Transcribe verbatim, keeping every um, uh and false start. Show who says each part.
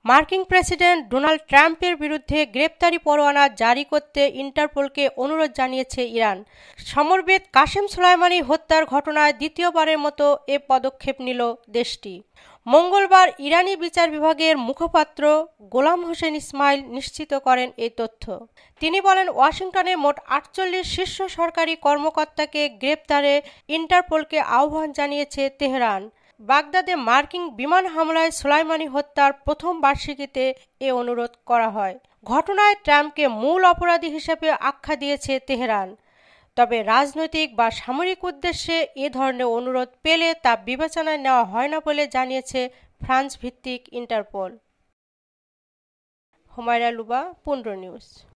Speaker 1: মার্কিন president Donald ট্রাম্পের বিরুদ্ধে গ্রেপ্তারি পরোয়ানা জারি করতে ইন্টারপোলকে অনুরোধ জানিয়েছে ইরান। সমরবিদ কাসেম সোলাইমানি হত্যার ঘটনায় দ্বিতীয়বারের মতো এ পদক্ষেপ নিল দেশটি। মঙ্গলবার ইরানি বিচার বিভাগের মুখপাত্র গোলাম হোসেন ইসমাইল নিশ্চিত করেন এই তথ্য। তিনি বলেন, ওয়াশিংটনে মোট আটচল্লিশ শীর্ষ সরকারি কর্মকর্তাকে গ্রেপ্তারে ইন্টারপোলকে আহ্বান জানিয়েছে তেহরান। বাগদাদে মার্কিন বিমান হামলায় সোলাইমানি হত্যার প্রথম বার্ষিকীতে এ অনুরোধ করা হয়। ঘটনায় ট্রাম্পকে মূল অপরাধী হিসেবে আখ্যা দিয়েছে তেহরান। তবে রাজনৈতিক বা সামরিক উদ্দেশ্যে এ ধরনের অনুরোধ পেলে তা বিবেচনায় নেওয়া হয় না বলে জানিয়েছে ফ্রান্স ভিত্তিক ইন্টারপোল। হুমায়রা লুবা, পুন্ড নিউজ।